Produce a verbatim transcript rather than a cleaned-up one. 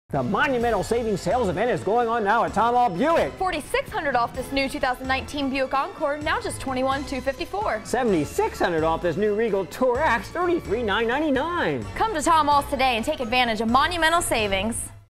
The Monumental Savings Sales Event is going on now at Tom Ahl Buick. forty-six hundred dollars off this new two thousand nineteen Buick Encore, now just twenty-one thousand two hundred fifty-four dollars. seventy-six hundred dollars off this new Regal Tour X, thirty-three thousand nine hundred ninety-nine dollars. Come to Tom Ahls today and take advantage of monumental savings.